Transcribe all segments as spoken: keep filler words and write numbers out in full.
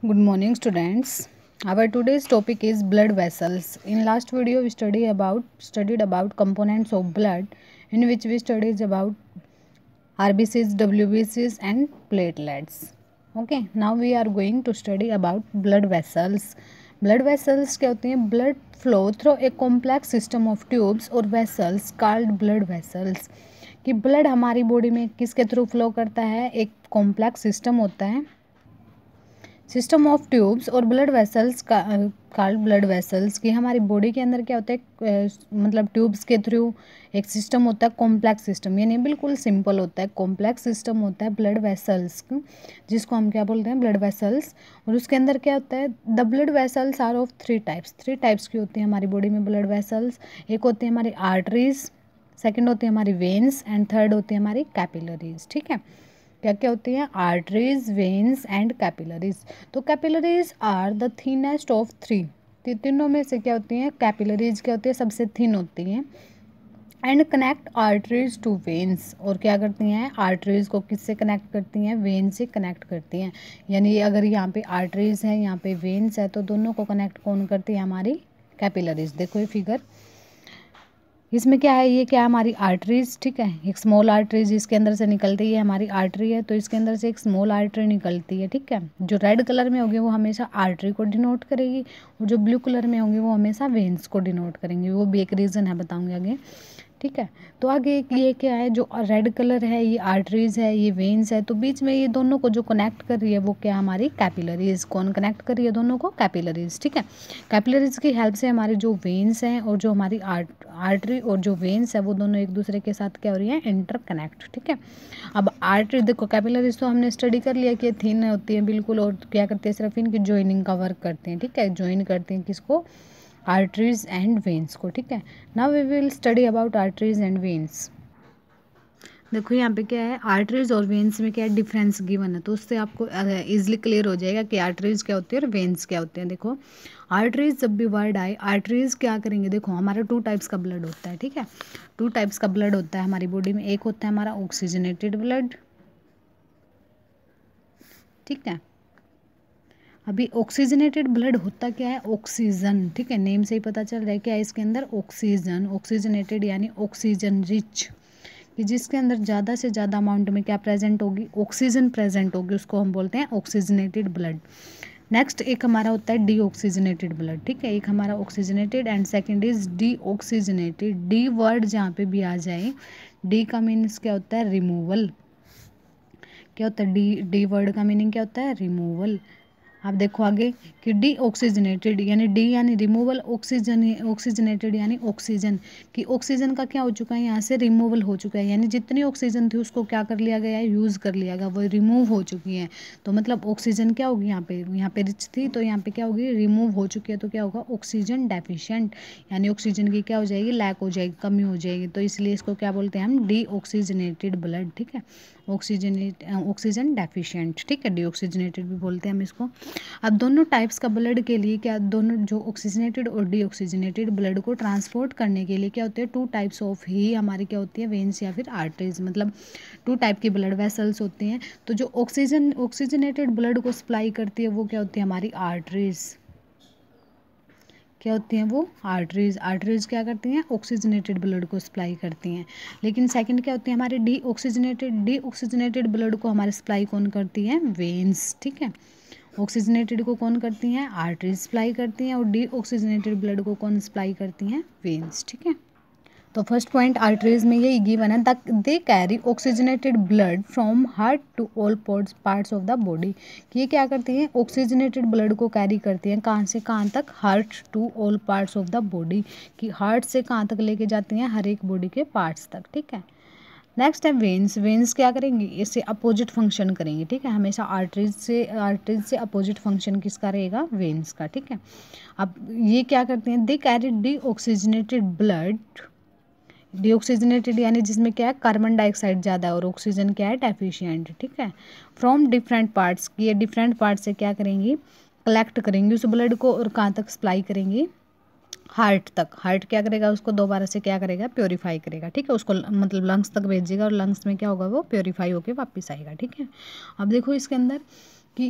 Good morning, students. Our today's topic is blood vessels. In last video, we study about studied about components of blood, in which we studied about R B Cs, W B Cs, and platelets. Okay, now we are going to study about blood vessels. Blood vessels क्या होती हैं? Blood flow through a complex system of tubes और vessels called blood vessels. कि blood हमारी body में किसके through flow करता है? एक कॉम्प्लेक्स सिस्टम होता है, सिस्टम ऑफ ट्यूब्स और ब्लड वेसल्स का कॉल्ड ब्लड वेसल्स की हमारी बॉडी के अंदर क्या होता है, मतलब ट्यूब्स के थ्रू एक सिस्टम होता है, कॉम्प्लेक्स सिस्टम, यानी बिल्कुल सिंपल होता है, कॉम्प्लेक्स सिस्टम होता है ब्लड वेसल्स, जिसको हम क्या बोलते हैं? Blood vessels. और उसके अंदर क्या होता है? The blood vessels are of three types three types की होती है हमारी बॉडी में ब्लड वेसल्स। एक होती है हमारी आर्टरीज, सेकेंड होती है हमारी वेन्स, एंड थर्ड होती है हमारी कैपिलरीज। ठीक है, क्या क्या होती हैं? Arteries, veins and capillaries. तो capillaries are the thinnest of three, तीनों में से क्या होती हैं? कैपिलरीज क्या होती है? सबसे थिन होती हैं। And connect arteries to veins, और क्या करती हैं? आर्टरीज को किससे कनेक्ट करती हैं? वेन से कनेक्ट करती हैं। यानी अगर यहाँ पे आर्टरीज है, यहाँ पे वेन्स है, तो दोनों को कनेक्ट कौन करती है? हमारी कैपिलरीज। देखो ये फिगर, इसमें क्या है? ये क्या है? हमारी आर्टरीज। ठीक है, एक स्मॉल आर्टरीज इसके अंदर से निकलती है, हमारी आर्टरी है, तो इसके अंदर से एक स्मॉल आर्टरी निकलती है। ठीक है, जो रेड कलर में होगी वो हमेशा आर्टरी को डिनोट करेगी, और जो ब्लू कलर में होंगी वो हमेशा वेन्स को डिनोट करेंगी। वो भी एक रीज़न है, बताऊंगी आगे। ठीक है, तो आगे ये क्या है? जो रेड कलर है ये आर्टरीज है, ये वेन्स है, तो बीच में ये दोनों को जो कनेक्ट कर रही है वो क्या? हमारी कैपिलरीज। कौन कनेक्ट कर रही है दोनों को? कैपिलरीज। ठीक है, कैपिलरीज की हेल्प से हमारी जो वेन्स हैं और जो हमारी आर्ट आर्टरी और जो वेन्स है वो दोनों एक दूसरे के साथ क्या हो रही है? इंटरकनेक्ट। ठीक है, अब आर्टरी देखो, कैपिलरीज तो हमने स्टडी कर लिया कि थिन होती है बिल्कुल, और क्या करती है? सिर्फ इनकी ज्वाइनिंग का वर्क करते हैं। ठीक है, ज्वाइन करते हैं किसको? आर्टरीज एंड वेन्स को। ठीक है, now we will study about arteries and veins. देखो यहाँ पे क्या है? आर्टरीज और वेन्स में क्या है? डिफरेंस गिवन है, तो उससे आपको इजीली क्लियर हो जाएगा कि आर्टरीज क्या होती है और वेन्स क्या होते हैं। देखो आर्टरीज, जब भी वर्ड आए, आर्टरीज क्या करेंगे? देखो हमारा टू टाइप्स का ब्लड होता है। ठीक है, टू टाइप्स का ब्लड होता है हमारी बॉडी में। एक होता है हमारा ऑक्सीजनेटेड ब्लड। ठीक है, अभी ऑक्सीजनेटेड ब्लड होता क्या है? ऑक्सीजन। ठीक है, नेम से ही पता चल रहा है क्या है इसके अंदर? ऑक्सीजन। ऑक्सीजनेटेड यानी ऑक्सीजन रिच, कि जिसके अंदर ज़्यादा से ज़्यादा अमाउंट में क्या प्रेजेंट होगी? ऑक्सीजन प्रेजेंट होगी, उसको हम बोलते हैं ऑक्सीजनेटेड ब्लड। नेक्स्ट एक हमारा होता है डी ऑक्सीजनेटेड ब्लड। ठीक है, एक हमारा oxygenated and second is deoxygenated. De word जहाँ पे भी आ जाए, डी का मीन्स क्या होता है? रिमूवल। क्या होता है? डी डी वर्ड का मीनिंग क्या होता है? रिमूवल। आप देखो आगे कि डी ऑक्सीजनेटेड यानी डी यानी रिमूवल, ऑक्सीजन ऑक्सीजनेटेड यानी ऑक्सीजन, कि ऑक्सीजन का क्या हो चुका है? यहाँ से रिमूवल हो चुका है, यानी जितनी ऑक्सीजन थी उसको क्या कर लिया गया है? यूज़ कर लिया गया, वो रिमूव हो चुकी है। तो मतलब ऑक्सीजन क्या होगी यहाँ पे? यहाँ पे रिच थी, तो यहाँ पे क्या होगी? रिमूव हो चुकी है, तो क्या होगा? ऑक्सीजन डेफिशिएंट, यानी ऑक्सीजन की क्या हो जाएगी? लैक हो जाएगी, कमी हो जाएगी। तो इसलिए इसको क्या बोलते हैं हम? Deoxygenated blood. ठीक है, ऑक्सीजनेट ऑक्सीजन डेफिशिएंट। ठीक है, डी ऑक्सीजनेटेड भी बोलते हैं हम इसको। अब दोनों टाइप्स का ब्लड के लिए क्या, दोनों जो ऑक्सीजनेटेड और डी ऑक्सीजनेटेड ब्लड को ट्रांसपोर्ट करने के लिए क्या होते हैं? टू टाइप्स ऑफ ही हमारी क्या होती है? वेन्स या फिर आर्टरीज, मतलब टू टाइप की ब्लड वेसल्स होती हैं। तो जो ऑक्सीजन ऑक्सीजनेटेड ब्लड को सप्लाई करती है वो क्या होती है? हमारी आर्टरीज। क्या होती हैं वो? आर्टरीज। आर्टरीज क्या करती हैं? ऑक्सीजनेटेड ब्लड को सप्लाई करती हैं। लेकिन सेकंड क्या होती है? हमारे deoxygenated deoxygenated blood को हमारे सप्लाई कौन करती है? वेन्स। ठीक है, ऑक्सीजनेटेड को कौन करती हैं? आर्टरीज सप्लाई करती हैं, और डी ऑक्सीजनेटेड ब्लड को कौन सप्लाई करती हैं? वेन्स। ठीक है, तो फर्स्ट पॉइंट आर्टरीज में यही गिवन है, they carry oxygenated blood from heart to all parts of the body. कि ये क्या करती हैं? ऑक्सीजनेटेड ब्लड को कैरी करती हैं, कहाँ से कहाँ तक? Heart to all parts of the body, कि हार्ट से कहाँ तक लेके जाती हैं? हर एक बॉडी के पार्ट्स तक। ठीक है, नेक्स्ट है वेन्स। वेन्स क्या करेंगी? इससे अपोजिट फंक्शन करेंगे। ठीक है, हमेशा आर्टरीज से आर्टरीज से अपोजिट फंक्शन किसका रहेगा? वेन्स का। ठीक है, अब ये क्या करते हैं? They carry deoxygenated blood, deoxygenated यानी जिसमें क्या है? कार्बन डाइऑक्साइड ज़्यादा है और ऑक्सीजन क्या है? डेफिशिएंट। ठीक है, फ्रॉम डिफरेंट पार्ट्स, ये डिफरेंट पार्ट से क्या करेंगी? कलेक्ट करेंगी उस ब्लड को, और कहाँ तक सप्लाई करेंगी? हार्ट तक। हार्ट क्या करेगा? उसको दोबारा से क्या करेगा? प्योरीफाई करेगा। ठीक है, उसको मतलब लंग्स तक भेजेगा, और लंग्स में क्या होगा? वो प्योरीफाई होकर वापस आएगा। ठीक है, अब देखो इसके अंदर कि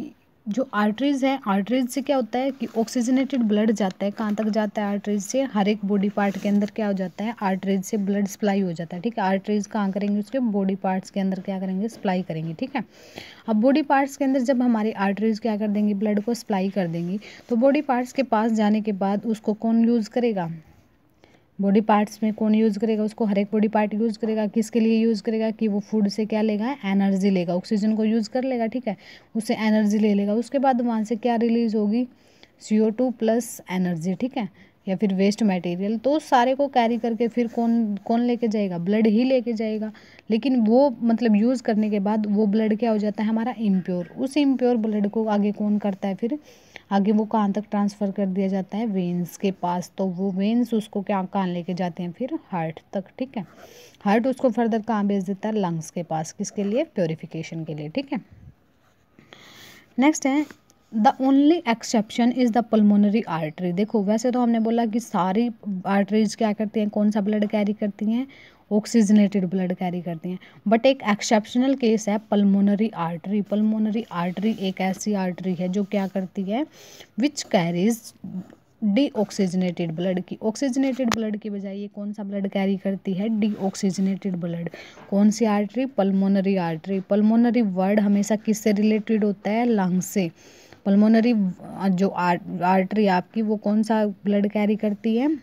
जो आर्टरीज है, आर्टरीज से क्या होता है कि ऑक्सीजनेटेड ब्लड जाता है, कहाँ तक जाता है आर्टरीज से, हर एक बॉडी पार्ट के अंदर क्या हो जाता है, आर्टरीज से ब्लड सप्लाई हो जाता है, ठीक है। आर्टरीज कहाँ करेंगे, उसके बॉडी पार्ट्स के अंदर क्या करेंगे, सप्लाई करेंगे, ठीक है। अब बॉडी पार्ट्स के अंदर जब हमारी आर्टरीज क्या कर देंगी, ब्लड को सप्लाई कर देंगी, तो बॉडी पार्ट्स के पास जाने के बाद उसको कौन यूज़ करेगा, बॉडी पार्ट्स में कौन यूज़ करेगा, उसको हर एक बॉडी पार्ट यूज़ करेगा। किसके लिए यूज़ करेगा कि वो फूड से क्या लेगा, एनर्जी लेगा, ऑक्सीजन को यूज़ कर लेगा, ठीक है, उससे एनर्जी ले लेगा। उसके बाद वहाँ से क्या रिलीज़ होगी, C O two plus energy, ठीक है, या फिर वेस्ट मटेरियल। तो सारे को कैरी करके फिर कौन कौन लेके जाएगा, ब्लड ही लेके जाएगा। लेकिन वो मतलब यूज़ करने के बाद वो ब्लड क्या हो जाता है हमारा इम्प्योर। उस इम्प्योर ब्लड को आगे कौन करता है, फिर आगे वो कहाँ तक ट्रांसफ़र कर दिया जाता है, वेन्स के पास। तो वो वेन्स उसको क्या कहाँ लेके जाते हैं, फिर हार्ट तक, ठीक है। हार्ट उसको फर्दर कहाँ भेज देता है, लंग्स के पास, किसके लिए, प्योरीफिकेशन के लिए, ठीक है। नेक्स्ट है the only exception is the pulmonary artery. देखो वैसे तो हमने बोला कि सारी आर्टरीज क्या करती हैं, कौन सा ब्लड कैरी करती हैं, ऑक्सीजनेटेड ब्लड कैरी करती हैं। बट एक एक्सेप्शनल केस है पल्मोनरी आर्टरी। पल्मोनरी आर्टरी एक ऐसी आर्टरी है जो क्या करती है, which carries deoxygenated blood की, ऑक्सीजनेटेड ब्लड की बजाय ये कौन सा ब्लड कैरी करती है, डी ऑक्सीजनेटेड ब्लड। कौन सी artery, pulmonary artery. Pulmonary word हमेशा किससे रिलेटेड होता है, लंग्स से। पल्मोनरी जो आर्टरी आपकी वो कौन सा ब्लड कैरी करती है,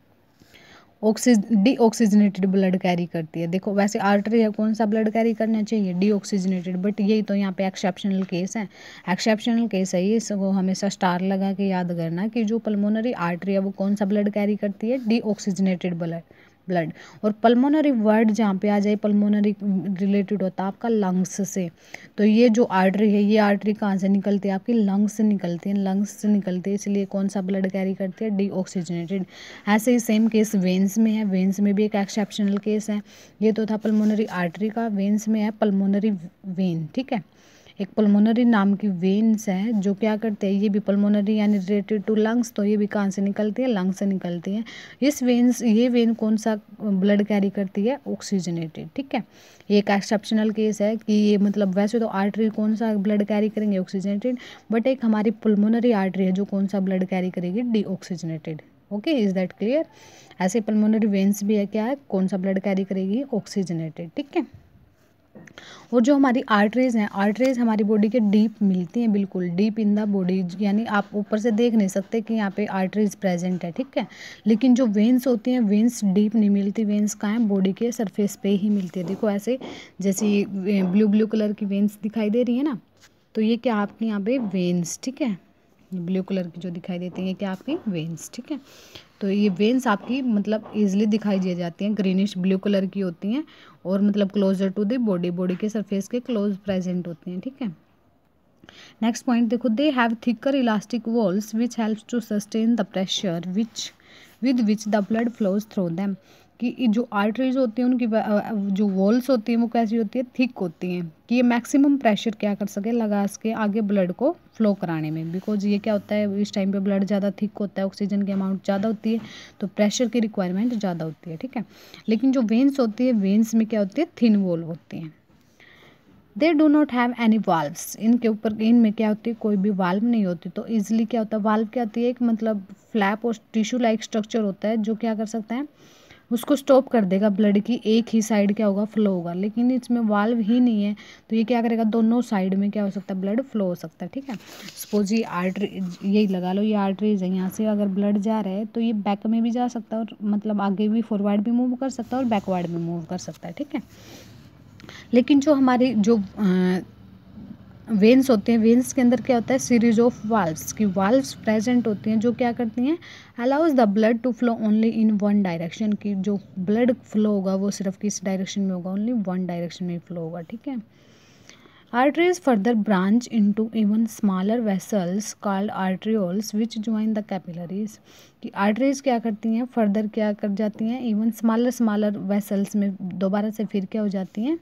oxygen deoxygenated blood carry करती है। देखो वैसे आर्टरी है, कौन सा ब्लड कैरी करना चाहिए, डी ऑक्सीजनेटेड। बट यही तो यहाँ पे एक्सेप्शनल केस है, एक्सेप्शनल केस है ये, इसको हमेशा स्टार लगा के याद करना कि जो पल्मोनरी आर्टरी है वो कौन सा ब्लड कैरी करती है, डी ऑक्सीजनेटेड ब्लड ब्लड। और पल्मोनरी वर्ड जहाँ पे आ जाए, पल्मोनरी रिलेटेड होता है आपका लंग्स से। तो ये जो आर्टरी है, ये आर्टरी कहाँ से निकलती है, आपकी लंग्स से निकलती है, लंग्स से निकलती है, इसलिए कौन सा ब्लड कैरी करती है, डी ऑक्सीजनेटेड। ऐसे ही सेम केस वेन्स में है, वेन्स में भी एक एक्सेप्शनल केस है। ये तो था पल्मोनरी आर्टरी का, वेन्स में है पल्मोनरी वेन, ठीक है। एक पल्मोनरी नाम की वेन्स है जो क्या करते हैं, ये भी पल्मोनरी यानी रिलेटेड टू लंग्स, तो ये भी कहाँ से निकलती है, लंग्स से निकलती है। इस वेन्स ये वेन कौन सा ब्लड कैरी करती है, ऑक्सीजनेटेड, ठीक है। ये एक एक्सेप्शनल केस है कि ये मतलब वैसे तो आर्टरी कौन सा ब्लड कैरी करेंगे, ऑक्सीजनेटेड, बट एक हमारी पल्मोनरी आर्टरी है जो कौन सा ब्लड कैरी करेगी, deoxygenated. Okay, is that clear. ऐसे पल्मोनरी वेन्स भी है, क्या है, कौन सा ब्लड कैरी करेगी, ऑक्सीजनेटेड, ठीक है। और जो हमारी आर्टरीज हैं, आर्टरीज हमारी बॉडी के डीप मिलती हैं, बिल्कुल डीप इन द बॉडी, यानी आप ऊपर से देख नहीं सकते कि यहाँ पे आर्टरीज प्रेजेंट है, ठीक है। लेकिन जो वेन्स होती हैं, वेन्स डीप नहीं मिलती, वेन्स कहाँ हैं, बॉडी के सरफेस पे ही मिलती है। देखो ऐसे जैसे ब्लू ब्लू कलर की वेन्स दिखाई दे रही है ना, तो ये क्या आपके यहाँ पे वेन्स, ठीक है, ब्लू कलर की जो दिखाई देती हैं, क्या आपकी वेन्स, ठीक है। तो ये वेन्स आपकी मतलब ईजिली दिखाई दे जाती हैं, ग्रीनिश ब्लू कलर की होती हैं और मतलब closer to the body, body के सरफेस के क्लोज प्रेजेंट होती हैं, ठीक है। नेक्स्ट पॉइंट देखो, they have thicker elastic walls which helps to sustain the pressure which with which the blood flows through them. कि जो आर्टरीज होती हैं उनकी जो वॉल्स होती हैं वो कैसी होती है, थिक होती हैं, कि ये मैक्सिमम प्रेशर क्या कर सके, लगा सके आगे ब्लड को फ्लो कराने में। बिकॉज ये क्या होता है, इस टाइम पे ब्लड ज़्यादा थिक होता है, ऑक्सीजन की अमाउंट ज़्यादा होती है, तो प्रेशर की रिक्वायरमेंट ज़्यादा होती है, ठीक है। लेकिन जो वेन्स होती है, वेन्स में क्या होती है, थिन वॉल होती हैं। They do not have any valves, इनके ऊपर इनमें क्या होती है, कोई भी वाल्व नहीं होती। तो ईजिली क्या होता है, वाल्व क्या होती है, एक मतलब फ्लैप और टिश्यू लाइक स्ट्रक्चर होता है जो क्या कर सकता है, उसको स्टॉप कर देगा, ब्लड की एक ही साइड क्या होगा, फ्लो होगा। लेकिन इसमें वाल्व ही नहीं है, तो ये क्या करेगा, दोनों साइड में क्या हो सकता है, ब्लड फ्लो हो सकता है, ठीक है। सपोज ये आर्टरी, यही लगा लो, ये आर्टरीज है, यहाँ से अगर ब्लड जा रहा है तो ये बैक में भी जा सकता है, और मतलब आगे भी फॉरवर्ड भी मूव कर सकता है और बैकवर्ड भी मूव कर सकता है, ठीक है। लेकिन जो हमारी जो वेन्स होते हैं, वेन्स के अंदर क्या होता है, सीरीज ऑफ वाल्व्स की वाल्व्स प्रेजेंट होती हैं जो क्या करती हैं, allows the blood to flow only in one direction, की जो ब्लड फ्लो होगा वो सिर्फ किस डायरेक्शन में होगा, ओनली वन डायरेक्शन में फ्लो होगा, ठीक है। Arteries further branch into even smaller vessels called arterioles which join the capillaries. कि आर्टरीज क्या करती हैं, फर्दर क्या कर जाती हैं, इवन स्मॉलर स्मॉलर वेसल्स में दोबारा से फिर क्या हो जाती हैं,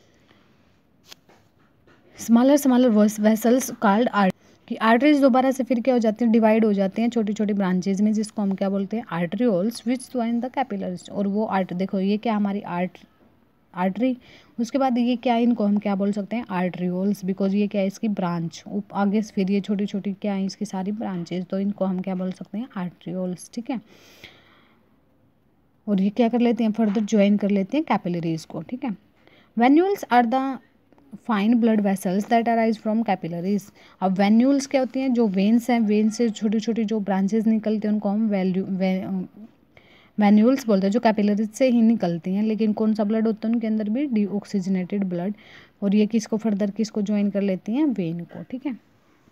smaller smaller vessels called art, कि आर्टरीज दोबारा से फिर क्या हो जाती हैं, डिवाइड हो जाती हैं छोटी छोटी ब्रांचेज में, जिसको हम क्या बोलते हैं, arterioles which join the capillaries. और वो आर्ट देखो, ये क्या हमारी आर्ट आर्टरी। उसके बाद ये क्या है, इनको हम क्या बोल सकते हैं, आर्टरियोल्स, बिकॉज ये क्या है इसकी ब्रांच, आगे से फिर ये छोटी छोटी क्या है इसकी सारी ब्रांचेज, तो इनको हम क्या बोल सकते हैं, आर्टरियोल्स, ठीक है। और ये क्या कर लेते हैं, फर्दर ज्वाइन कर लेते हैं कैपिलरीज को, ठीक है। Venules are the fine blood vessels that arise from capillaries. अब वेन्यूल्स क्या होती हैं, जो वेन्स हैं, वेन्स से छोटी छोटी जो ब्रांचेज निकलती हैं उनको हम वैल्यू वेन्यूल्स बोलते हैं, जो कैपिलरीज से ही निकलती हैं। लेकिन कौन सा ब्लड होता है उनके अंदर भी, डीऑक्सीजनेटेड ब्लड। और ये किसको फर्दर किसको ज्वाइन कर लेती हैं, वेन को, ठीक है।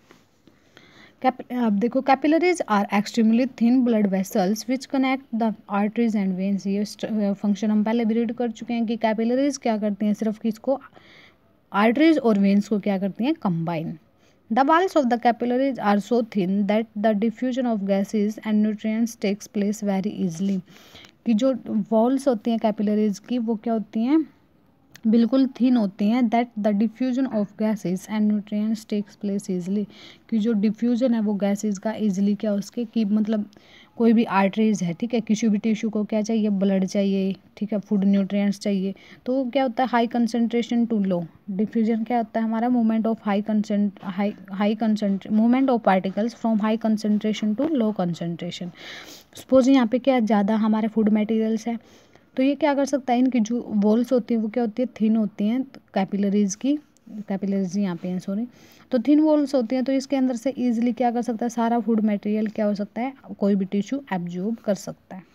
अब देखो capillaries are extremely thin blood vessels which connect the arteries and veins. ये फंक्शन हम पहले भी रीड कर चुके हैं कि कैपिलरीज क्या करती हैं, सिर्फ किसको, आर्टरीज और वेन्स को क्या करती हैं, combine. The walls of the capillaries are so thin that the diffusion of gases and nutrients takes place very easily. कि जो वॉल्स होती हैं कैपिलरीज की वो क्या होती हैं, बिल्कुल थिन होती हैं, that the diffusion of gases and nutrients takes place easily. कि जो डिफ्यूजन है वो गैसेज का इजली क्या उसके, कि मतलब कोई भी आर्टरीज है, ठीक है, किसी भी टिश्यू को क्या चाहिए, ब्लड चाहिए, ठीक है, फूड न्यूट्रिएंट्स चाहिए, तो क्या होता है, high concentration to low diffusion क्या होता है हमारा, movement of high concentration high high concentration movement of particles from high concentration to low concentration. Suppose यहाँ पे क्या ज़्यादा हमारे फूड मटेरियल्स है, तो ये क्या कर सकता है, इनकी जो वॉल्स होती हैं वो क्या होती है, थिन होती हैं, कैपिलरीज की, कैपिलरीज यहाँ पे हैं सॉरी, तो थिन वॉल्स होती हैं, तो इसके अंदर से इजीली क्या कर सकता है, सारा फूड मटेरियल क्या हो सकता है, कोई भी टिश्यू एब्जॉर्ब कर सकता है।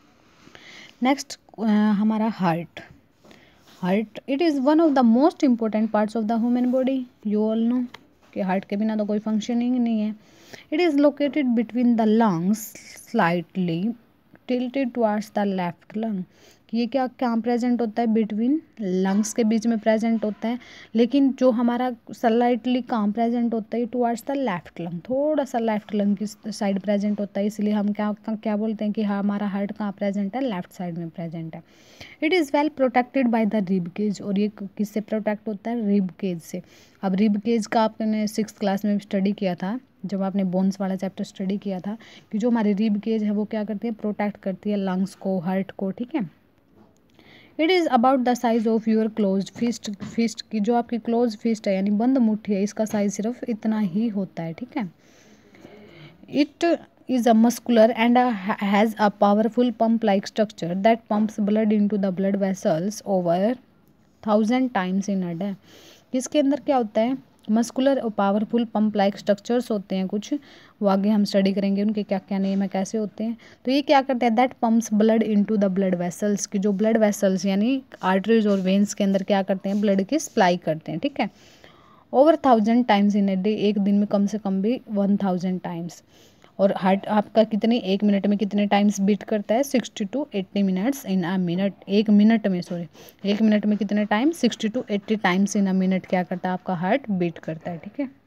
नेक्स्ट हमारा heart. Heart it is one of the most important parts of the human body. You all know कि हार्ट के बिना तो कोई फंक्शनिंग नहीं है। It is located between the lungs slightly tilted towards the left lung. ये क्या कहाँ प्रेजेंट होता है, बिटवीन लंग्स के बीच में प्रेजेंट होता है, लेकिन जो हमारा स्लाइटली कहाँ प्रेजेंट होता है, टुवर्ड्स द लेफ्ट लंग, थोड़ा सा लेफ्ट लंग की साइड प्रेजेंट होता है, इसलिए हम क्या क्या बोलते हैं कि हाँ हमारा हार्ट कहाँ प्रेजेंट है, लेफ्ट साइड में प्रेजेंट है। It is well protected by the rib cage. और ये किससे प्रोटेक्ट होता है, रिब केज से। अब रिब केज का आपने सिक्स क्लास में स्टडी किया था, जब आपने बोन्स वाला चैप्टर स्टडी किया था, कि जो हमारी रिब केज है वो क्या करती है, प्रोटेक्ट करती है लंग्स को, हार्ट को, ठीक है। It is about the size of your close fist. Fist की जो आपकी क्लोज फिस्ट है यानी बंद मुट्ठी है, इसका साइज सिर्फ इतना ही होता है, ठीक है। It is a muscular and a, has a powerful pump like structure that pumps blood into the blood vessels over thousand times in a day। इसके अंदर क्या होता है, मस्कुलर और पावरफुल पंप लाइक स्ट्रक्चर्स होते हैं कुछ, वो आगे हम स्टडी करेंगे उनके क्या क्या नेम है, कैसे होते हैं। तो ये क्या करते हैं, that pumps blood into the blood vessels, की जो ब्लड वेसल्स यानी आर्टरीज और वेन्स के अंदर क्या करते हैं, ब्लड की सप्लाई करते हैं, ठीक है। Over thousand times in a day, एक दिन में कम से कम भी वन थाउजेंड टाइम्स। और हार्ट आपका कितने, एक मिनट में कितने टाइम्स बीट करता है, sixty to eighty minutes in a minute. एक मिनट में सॉरी एक मिनट में कितने time, sixty to eighty times in a minute क्या करता है आपका हार्ट बीट करता है, ठीक है।